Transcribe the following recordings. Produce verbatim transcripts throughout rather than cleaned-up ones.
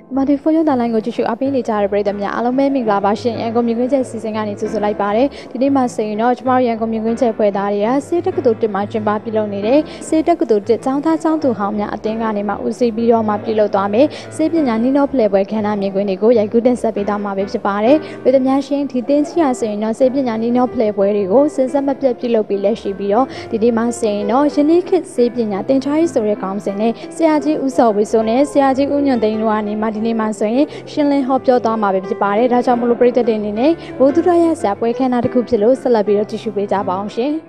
မာတီဖိုယိုတန်လိုင်းကိုကြည့်ရှုအပေးနေကြတဲ့ပရိသတ်များအားလုံးပဲမင်္ဂလာပါရှင်ရန်ကုန်မြင်းကွင်းကျဲစီစဉ်ကနေကြိုဆိုလိုက်ပါတယ်ဒီနေ့မှာဆိုရင်တော့ကျမတို့ရန်ကုန်မြင်းကွင်းကျဲဖွဲ့သားတွေကစေတက္ကသိုလ်တစ်မှာကျင်းပပြုလုပ်နေတဲ့စေတက္ကသိုလ်တစ်ကျောင်းသားကျောင်းသူဟောင်းများအသင်းကနေမှဦးစီးပြီးတော့မှပြုလုပ်သွားမယ်စေပညာနီးနောဖလှယ်ပွဲခန်းနာမြင်းကွင်းတွေကိုရိုက်ကူးတင်ဆက်ပေးသွားမှာပဲဖြစ်ပါတယ်ပရိသတ်များရှင်ဒီသင်စီရဆိုရင်တော့စေပညာနီးနောဖလှယ်ပွဲတွေကိုစဉ်ဆက်မပြတ်ပြုလုပ်ပြီးလက်ရှိပြီးတော့ဒီနေ့မှာဆိုရင်တော့ယနေ့ခေတ်စေပညာသင်ကြားရေးဆိုတဲ့ခေါင်းစဉ်နဲ့ဆရာကြီးဦးစောဝေဆိုနဲ့ဆရာကြီးဦးညွန့်သိန်းတို့ကနေမှဒီနေ့မှာဆိုရင်ရှင်းလင်းဟောပြောသွားမှာပဲဖြစ်ပါတယ်ဒါကြောင့်မလို့ပရိသတ်တွေအနေနဲ့ဘုဒ္ဓရရဆရာပွဲခန်းနာတစ်ခုဖြစ်လို့ဆက်လက်ပြီးတော့ကြည့်ရှုပေးကြပါအောင်ရှင်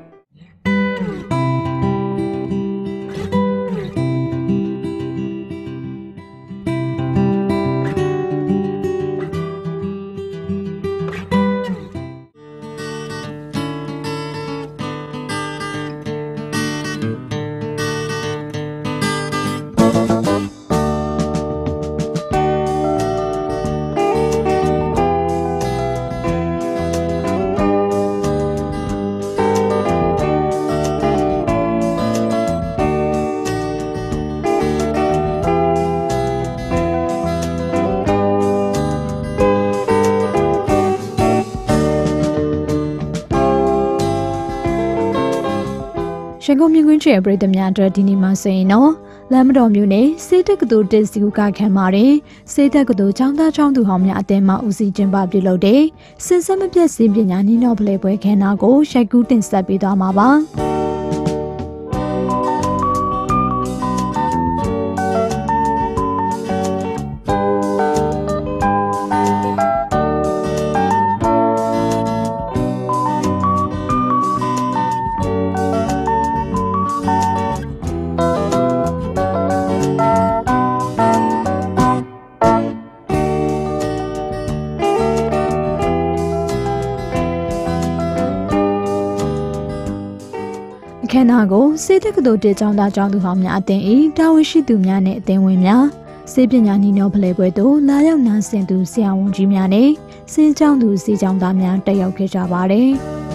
ရန်ကုန်မြင်းကွင်းကျဲပရိသတ်များအတွက်ဒီနေ့မှာဆိုရင်တော့လမ်းမတော်မျိုးနဲ့စေတက္ကသိုလ်တစ်စီကူကခံပါတယ်စေတက္ကသိုလ်ကျောင်းသားကျောင်းသူဟောင်းများအသင်းမှဦးစီးကျင်းပပြုလုပ်တဲ့စဉ်ဆက်မပြတ်စေပညာနီးနောဖလှယ်ပွဲခန်းနာကိုရိုက်ကူးတင်ဆက်ပေးသွားမှာပါခန္ဓာကိုစေတက္ကသိုလ်တစ်ကျောင်းသားကျောင်းသူဟောင်းများအသင်း၏တာဝန်ရှိသူများနဲ့အသင်းဝင်များစေပညာနီးနောဖလှယ်ပွဲသို့လာရောက်နာဆင်သူဆရာဝန်ကြီးများနဲ့စေကျောင်းသူစေကျောင်းသားများတက်ရောက်ခဲ့ကြပါတယ်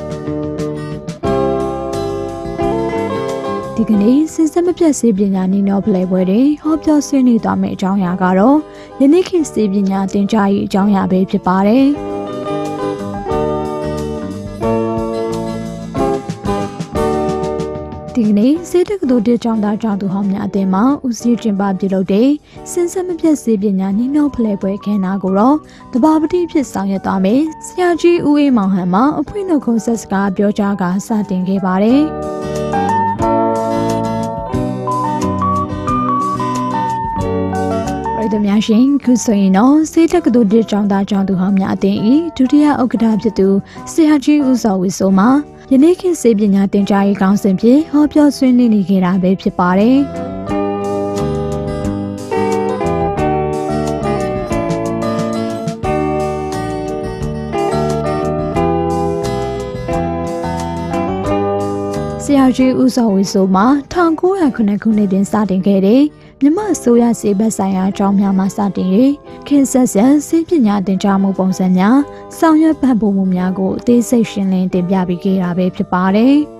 ဒီကနေ့စဉ်ဆက်မပြတ်စေပညာနီးနောဖလှယ်ပွဲတွင်ဟောပြောဆွေးနွေးသွားမယ့်အကြောင်းအရာကတော့ယနေ့ခေတ်စေပညာသင်ကြားရေးအကြောင်းအရာပဲဖြစ်ပါတယ်ဒီကနေ့စေတက္ကသိုလ်တစ်ကျောင်းသားကျောင်းသူဟောင်းများအသင်းမှဦးစီးကျင်းပပြုလုပ်တဲ့စဉ်ဆက်မပြတ်စေပညာနီးနောဖလှယ်ပွဲခန်းနာကိုတော့တဘာပတိဖြစ်ဆောင်ရွက်သွားမယ်ဆရာကြီးဦးအေးမောင်ဟန်မှအဖွင့်နှုတ်ခွန်းဆက်စကားပြောကြားကစတင်ခဲ့ပါတယ်ပရိသတ်များရှင်ခုဆိုရင်တော့စေတက္ကသိုလ်တစ်ကျောင်းသားကျောင်းသူဟောင်းများအသင်း၏ဒုတိယဥက္ကဋ္ဌဖြစ်သူဆရာကြီးဦးစောဝေဆိုမှယနေ့ခေတ်စေပညာသင်ကြားရေးကောင်စီဖြင့်ဟောပြောဆွေးနွေးနေကြတာပဲဖြစ်ပါတယ်။ဆရာကြီးဦးစောဝေဆိုမှ၁၉၀၇ခုနှစ်တွင်စတင်ခဲ့တဲ့မြမအစိုးရစေဘက်ဆိုင်ရာအကြောင်းများမှစတင်၍ခေတ်ဆက်ဆက်စေပညာသင်ကြားမှုပုံစံများဆောင်ရွက်ပံ့ပိုးမှုများကိုအသေးစိတ်ရှင်းလင်းတင်ပြပေးခဲ့တာပဲဖြစ်ပါတယ်။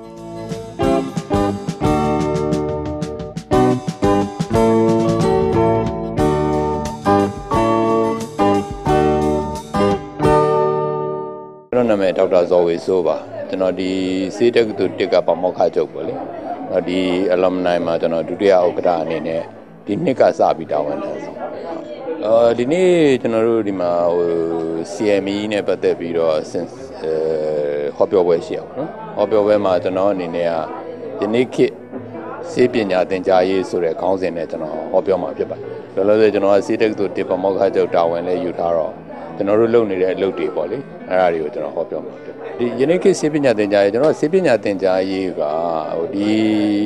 ကျွန်တော်နာမည်ဒေါက်တာဇော်ဝေဆိုးပါကျွန်တော်ဒီစေတက္ကသိုလ်တစ်ကပါမောက္ခချုပ်ပေါ့လေဒီ alumni မှာကျွန်တော်ဒုတိယဥက္ကဋ္ဌအနေနဲ့ဒီနှစ်ကစပြီးတာဝန်ထမ်းဆောင်အဲဒီနေ့ကျွန်တော်တို့ဒီမှာဟို C M E နဲ့ပတ်သက်ပြီးတော့ဟောပြောပွဲရှိအောင်နော်ဟောပြောပွဲမှာကျွန်တော်အနေနဲ့ကယနေ့ခေတ်စေပညာသင်ကြားရေးဆိုတဲ့ခေါင်းစဉ်နဲ့ကျွန်တော်ဟောပြောမှာဖြစ်ပါတယ်လောလောဆယ်ကျွန်တော်ကစေတက္ကသိုလ်တစ်ပါမောက္ခချုပ်တာဝန်လည်းယူထားတော့ကျွန်တော်တို့လုပ်နေတဲ့အလုပ်တွေပေါ့လေအဲ့ဒါတွေကိုကျွန်တော်ဟောပြောမှာဖြစ်ဒီယနေ့ခေတ်စေပညာသင်ကြားရေးကျွန်တော်စေပညာသင်ကြားရေးကဟိုဒီ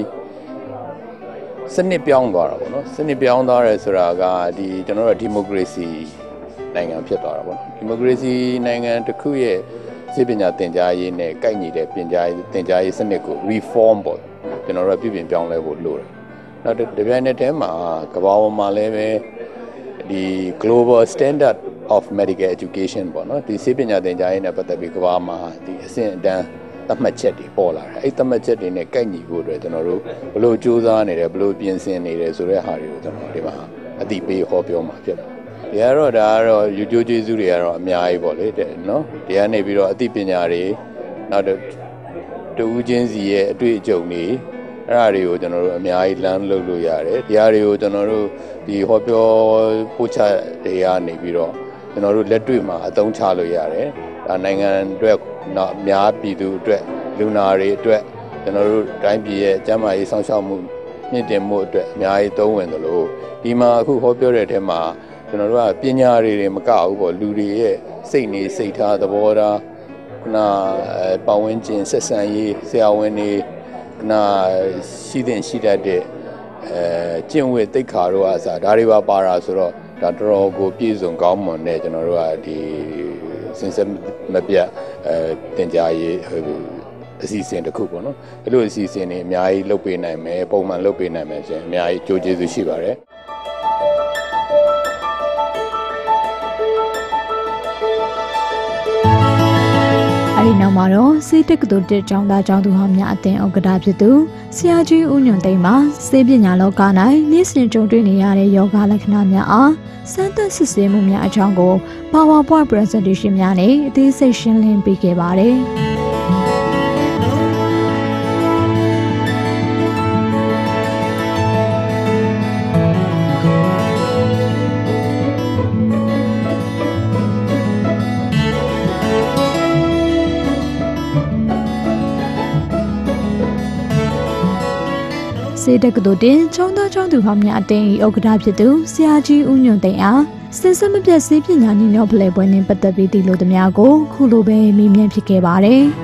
စနစ်ပြောင်းသွားတာပေါ့နော်စနစ်ပြောင်းသွားရဲဆိုတာကဒီကျွန်တော်တို့ဒီမိုကရေစီနိုင်ငံဖြစ်သွားတာပေါ့နော်ဒီမိုကရေစီနိုင်ငံတစ်ခုရဲ့စေပညာသင်ကြားရေးနဲ့ကိုက်ညီတဲ့ပညာရေးသင်ကြားရေးစနစ်ကို reform ပေါ့ကျွန်တော်တို့ပြုပြင်ပြောင်းလဲဖို့လိုတယ်နောက်တစ်ပြိုင်နက်တည်းမှာကမ္ဘာပေါ်မှာလည်းပဲဒီ global standard of medical education ပေါ့နော်ဒီစေပညာသင်ကြားရေးနဲ့ပတ်သက်ပြီးကမ္ဘာမှာဒီအဆင့်အတန်းသတ်မှတ်ချက်တွေပေါ်လာတယ်အဲ့သတ်မှတ်ချက်တွေနဲ့ကိုက်ညီဖို့အတွက်ကျွန်တော်တို့ဘလို့စူးစမ်းနေတယ်ဘလို့ပြင်ဆင်နေတယ်ဆိုတဲ့ဟာတွေကိုကျွန်တော်ဒီမှာအတိပေးဟောပြောမှာဖြစ်တယ်ဒီကတော့ဒါကတော့ယူကျိုးကျေးဇူးတွေကတော့အများကြီးပေါ့လေတဲ့နော်ဒီကနေပြီးတော့အသိပညာတွေနောက်တော့တူးချင်းစီရဲ့အတွေ့အကြုံတွေအဲ့ဒါတွေကိုကျွန်တော်တို့အများကြီးလမ်းလုပ်လို့ရတယ်ဒီဟာတွေကိုကျွန်တော်တို့ဒီဟောပြောပို့ချတွေကနေပြီးတော့ကျွန်တော်တို့လက်တွေ့မှာအသုံးချလို့ရတယ်ဒါနိုင်ငံအတွက်နောက်အများပြည်သူအတွက်လူနာတွေအတွက်ကျွန်တော်တို့တိုင်းပြည်ရဲ့ကျန်းမာရေးစောင့်ရှောက်မှုမြင့်တင်မှုအတွက်အများကြီးသုံးဝင်သလိုဒီမှာအခုဟောပြောတဲ့အထက်မှာကျွန်တော်တို့ကပညာတွေတွေမကဘူးပေါ့လူတွေရဲ့စိတ်နေစိတ်ထားသဘောထားနာပတ်ဝန်းကျင်ဆက်ဆံရေးဆရာဝန်တွေနာရှိတဲ့ရှိတတ်တဲ့အဲကျင့်ဝတ်သိက္ခာတို့အစားဒါတွေပါပါတာဆိုတော့ဒါတော်တော်ကိုပြည့်စုံကောင်းမွန်တဲ့ကျွန်တော်တို့ကဒီစင်စမပြတ်အဲတင်ကြားရေးအစီအစဉ်တစ်ခုပေါ့နော်အဲ့လိုအစီအစဉ်တွေအများကြီးလုပ်ပေးနိုင်မယ်ပုံမှန်လုပ်ပေးနိုင်မယ်ဆိုရင်အများကြီးကြိုးကျေးဇူးရှိပါတယ်အဲဒီနောက်မှာတော့စေတက္ကသိုလ်တစ်ကျောင်းသားကျောင်းသူဟောင်းများအသင်းဥက္ကဋ္ဌဖြစ်သူဆရာကြီးဦးညွန့်သိန်းမှစေပညာလောက၌နေ့စဉ်ကြုံတွေ့နေရတဲ့ယောဂလက္ခဏာများအားစမ်းသပ်စစ်ဆေးမှုများအကြောင်းကို PowerPoint Presentation များနဲ့အသေးစိတ်ရှင်းလင်းပေးခဲ့ပါတယ်စေတက္ကသိုလ်တင်ကျောင်းသားကျောင်းသူဟောင်းများအသင်း၏ဥက္ကဋ္ဌဖြစ်သူဆရာကြီးဦးညွန့်သိန်းအားစင်စမပြတ်စေပညာညီညွတ်ဖလှယ်ပွဲနှင့်ပတ်သက်ပြီးသိလို့သည်များကိုခုလိုပဲမေးမြန်းဖြစ်ခဲ့ပါတယ်။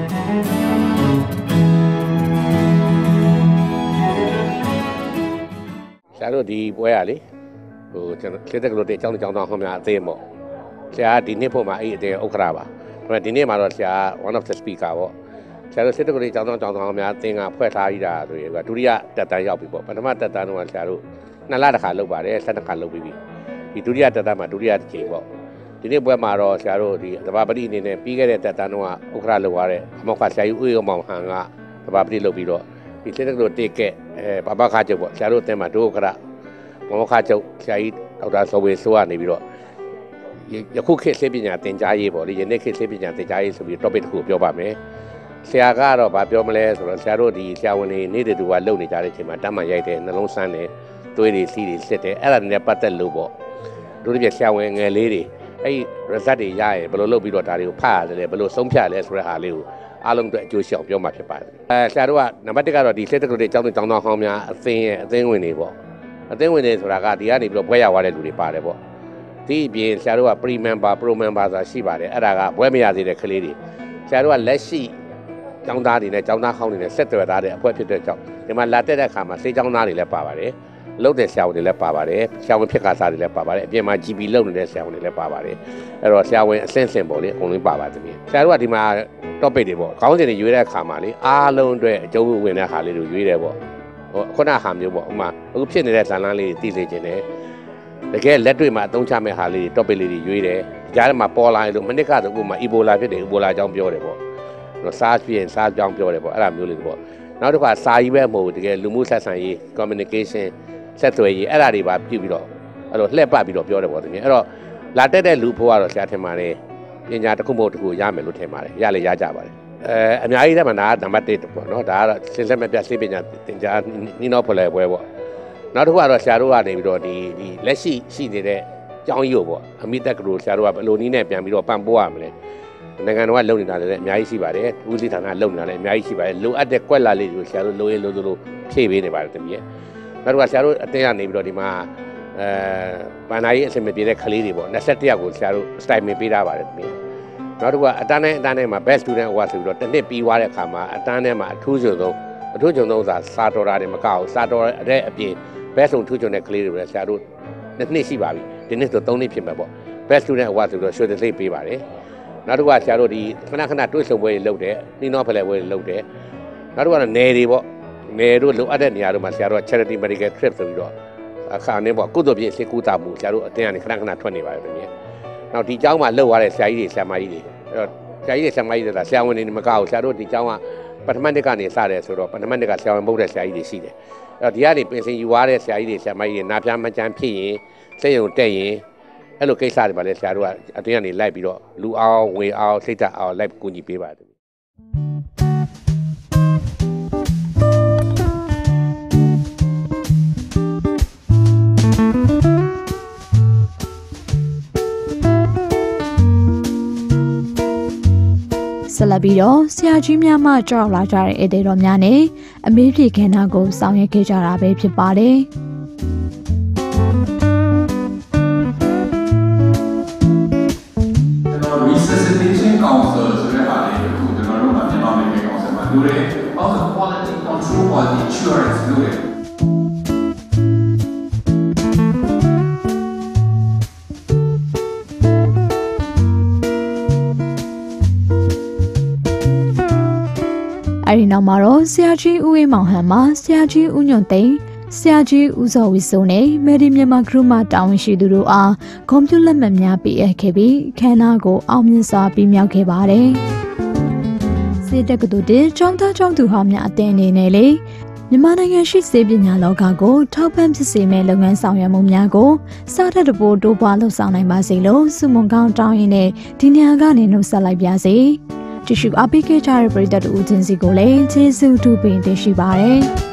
ဆရာတို့ဒီပွဲရလေဟိုကျွန်တော်စေတက္ကသိုလ်တင်ကျောင်းသားကျောင်းသားဟောင်းများအသင်းပေါ့ဆရာဒီနေ့ဖို့မှာအဲ့အသင်းဥက္ကဋ္ဌပါဒါပေမဲ့ဒီနေ့မှာတော့ဆရာ one of the speaker ပေါ့ဆရာတို့စစ်တက္ကသိုလ်ကျောင်းသားကျောင်းသားများအသင်းကဖွဲ့ထားရတာဆိုရင်ကဒုတိယတက်တန်းရောက်ပြီပေါ့ပထမတက်တန်းတော့ဆရာတို့နှစ်လတစ်ခါလုပ်ပါတယ်ဆက်တစ်ခါလုပ်ပြီးပြီဒီဒုတိယတက်တန်းမှာဒုတိယတစ်ချိန်ပေါ့ဒီနေ့ပွဲမှာတော့ဆရာတို့ဒီသဘာပတိအနေနဲ့ပြီးခဲ့တဲ့တက်တန်းတော့ဥက္ကဋ္ဌလုပ်ရတဲ့အမောက္ခဆရာကြီးဦးရောမောင်ဟန်ကသဘာပတိလုပ်ပြီးတော့ဒီစစ်တက္ကသိုလ်တိကဲအဲဘာဘခါချုပ်ပေါ့ဆရာတို့အသင်းမှာဒုဥက္ကဋ္ဌမောက္ခချုပ်ဆရာကြီးဒေါက်တာစောဝေစိုးကနေပြီးတော့ယခုခေတ်စေပညာသင်ကြားရေးပေါ့လေယနေ့ခေတ်စေပညာသင်ကြားရေးဆိုပြီး topic တစ်ခုပြောပါမယ်ဆရာကတော့ဗာပြောမလဲဆိုတော့ဆရာတို့ဒီဆရာဝန်တွေနေတဲ့သူကလုံနေကြတဲ့အချိန်မှာတမ်းမှရိုက်တယ်နှလုံးဆန်းတယ်သွေးတွေစီးတွေစစ်တယ်အဲ့ဒါနဲ့ပတ်သက်လို့ပေါ့တို့တပြဆရာဝန်ငယ်လေးတွေအဲ့ result တွေရရင်ဘယ်လိုလုပ်ပြီးတော့ဒါတွေကိုဖတ်ရတယ်လဲဘယ်လိုဆုံးဖြတ်လဲဆိုတဲ့ဟာလေးကိုအားလုံးအတွက်အကျိုးရှိအောင်ပြောမှာဖြစ်ပါတယ်အဲဆရာတို့ကနံပါတ်တစ်ကတော့ဒီစစ်တက္ကသိုလ်ကျောင်းသားကျောင်းသားဟောင်းများအသင်းရဲ့အသင်းဝင်တွေပေါ့အသင်းဝင်တွေဆိုတာကဒီကနေပြီးတော့ဘွဲရသွားတဲ့လူတွေပါတယ်ပေါ့ဒီအပြင်ဆရာတို့က pre member pro member ဆိုတာရှိပါတယ်အဲ့ဒါကဘွဲမရသေးတဲ့ကလေးတွေဆရာတို့ကလက်ရှိကျောင်းသားတွေနဲ့ကျောင်းသားဟောင်းတွေနဲ့ဆက်သွယ်ထားတဲ့အဖွဲ့ဖြစ်တဲ့ကြောင့်ဒီမှာလာတက်တဲ့အခါမှာစေကျောင်းသားတွေလည်းပါပါတယ်လုပ်တဲ့ဆရာဝန်တွေလည်းပါပါတယ်ဆရာဝန်ဖြစ်ခါစားတွေလည်းပါပါတယ်အပြင်မှာ G P လုပ်နေတဲ့ဆရာဝန်တွေလည်းပါပါတယ်အဲ့တော့ဆရာဝန်အဆင့်ဆင့်ပေါ့လေအကုန်လုံးပါပါသမီးဆရာတို့ကဒီမှာ topic တွေပေါ့ခေါင်းစဉ်တွေရွေးတဲ့အခါမှာလေအားလုံးအတွက်အကျိုးဝင်တဲ့ဟာလေးတွေရွေးတယ်ပေါ့ဟိုခုနဟာမျိုးပေါ့ဥမာအခုဖြစ်နေတဲ့ဇာတ်လမ်းလေးတွေသိစေချင်တယ်တကယ်လက်တွေ့မှာအသုံးချမဲ့ဟာလေးတွေ topic လေးတွေရွေးတယ်ကြားထဲမှာပေါ်လာလို့မနစ်ကတော့ဥပမာ Ebola ဖြစ်တယ် Ebola အကြောင်းပြောတယ်ပေါ့စားပြင်းစားကြောင်းပြောတယ်ပေါ့အဲ့လိုမျိုးလေးပေါ့နောက်တစ်ခါစာရေးပဲမဟုတ်ဘူးတကယ်လူမှုဆက်ဆံရေး communication ဆက်သွယ်ရေးအဲ့ဒါတွေပါပြုပြီးတော့အဲ့လိုလှည့်ပတ်ပြီးတော့ပြောတယ်ပေါ့တကယ်အဲ့တော့လာတက်တဲ့လူဖို့ကတော့ဆရာထင်ပါတယ်ပညာတစ်ခုမဟုတ်တစ်ခုရမယ်လို့ထင်ပါတယ်ရလေရကြပါတယ်အဲအများကြီးတည်းမှာဒါကနံပါတ်တစ်ပေါ့နော်ဒါကတော့စင်ဆက်မပြတ်စေပညာသင်ကြားနီနောဖလဲပွဲပေါ့နောက်တစ်ခုကတော့ဆရာတို့ကနေပြီးတော့ဒီဒီလက်ရှိရှိနေတဲ့ကျောင်းရုပ်ပေါ့အမိတက်ကလို့ဆရာတို့ကဘယ်လိုနည်းနဲ့ပြန်ပြီးတော့ပံ့ပိုးရမလဲနိုင်ငံတော်ကလုံနေတာလည်းအများကြီးရှိပါတယ်ဦးစီးဌာနလုံနေတာလည်းအများကြီးရှိပါတယ်လိုအပ်တဲ့ကွက်လာလေးတွေကိုဆရာတို့လိုရလိုလိုဖြည့်ပေးနေပါတယ်တမီးရဲ့နောက်တစ်ခါဆရာတို့အတင်းကနေပြီးတော့ဒီမှာအဲပန်နာရေးအဆင်မပြေတဲ့ကလေးတွေပေါ့၂၁ယောက်ကိုဆရာတို့စတိုင်မင်ပေးထားပါတယ်တမီးနောက်တစ်ခါအတန်းနဲ့အတန်းနဲ့မှာ best student award ဆိုပြီးတော့တစ်နှစ်ပြီးသွားတဲ့အခါမှာအတန်းထဲမှာအထူးဆုံးဆုံးအထူးဆုံးဆုံးစာစာတော်တာတွေမကအောင်စာတော်တဲ့အပြင် best ဆုံးထူးချွန်တဲ့ကလေးတွေပဲဆရာတို့နှစ်နှစ်ရှိပါပြီဒီနှစ်ဆိုသုံးနှစ်ဖြစ်မှာပေါ့ best student award ဆိုပြီးတော့ရွှေတသိပ်ပေးပါတယ်နောက်တစ်ခါဆရာတို့ဒီခဏခဏတွဲဆုံပွဲတွေလုပ်တယ်နှီးနှောဖလှယ်ပွဲတွေလုပ်တယ်နောက်တစ်ခါတော့နယ်တွေပေါ့နယ်တို့လိုအပ်တဲ့နေရာတို့မှာဆရာတို့ charity medical trip ဆိုပြီးတော့အခါနဲ့ပေါ့ကုသိုလ်ပြည့်စေကူတာမှုဆရာတို့အတင်းကနေခဏခဏထွက်နေပါတယ်တကယ်နောက်ဒီကျောင်းမှာလှုပ်ရတဲ့ဆရာကြီးတွေဆရာမကြီးတွေအဲ့တော့ဆရာကြီးတွေဆရာမကြီးတွေကဆရာဝန်တွေမကောက်ဆရာတို့ဒီကျောင်းကပထမနှစ်ကနေစတယ်ဆိုတော့ပထမနှစ်ကဆရာဝန်ပုတ်တဲ့ဆရာကြီးတွေရှိတယ်အဲ့တော့ဒီကနေပင်စင်ယူရတဲ့ဆရာကြီးတွေဆရာမကြီးတွေနာပြားမကြမ်းဖြစ်ရင်စိတ်ယုံတက်ရင်အဲ့လိုကိစ္စတွေပါလေဆရာတို့ကအတင်းကနေလိုက်ပြီးတော့လူအောင်ဝေအောင်စိတ်ဓာတ်အောင်လိုက်ကူညီပေးပါတယ်ဆက်လက်ပြီးတော့ဆရာကြီးများမှကြောက်လာကြတဲ့ဧည့်သည်တော်များနဲ့အမေးပြေခန်းနာကိုဆောင်ရွက်ခဲ့ကြတာပဲဖြစ်ပါတယ်။ Resuscitation Council ဆိုတဲ့အားလေးကိုကျွန်တော်တို့မှာမြန်မာနိုင်ငံကောင်ဆယ်မှာလုပ်တယ်။ Also quality control quality assurance လုပ်တယ်။အဲဒီနောက်မှာတော့ဆရာကြီးဦးဝင်းမောင်ဟန်မှာဆရာကြီးဦးညွန့်သိန်းဆရာကြီးဦးစောဝီစိုးနဲ့မယ်ဒီမြန်မာဂရုမှတာဝန်ရှိသူတို့အားကွန်ပျူတာလက်မှတ်များပေးအပ်ခဲ့ပြီးခန်းနာကိုအောင်မြင်စွာပြီးမြောက်ခဲ့ပါတယ်။စေတက္ကသိုလ်တင်ကျောင်းသားကျောင်းသူဟောင်းများအသင်းအနေနဲ့လေမြန်မာနိုင်ငံရှိစေပညာလောကကိုထောက်ပံ့ဖြစ်စေမယ့်လုပ်ငန်းဆောင်ရွက်မှုများကိုစားထက်တပိုးတိုးပွားလှုပ်ဆောင်နိုင်ပါစေလို့ဆုမွန်ကောင်းတောင်းရင်းနဲ့ဒီနေရာကနေနှုတ်ဆက်လိုက်ပါစေ။တရှိအားပေးခဲ့ကြတဲ့ပရိသတ်တို့ဦးချင်းစီကိုလည်းကျေးဇူးတူပင်တင်ရှိပါတယ်။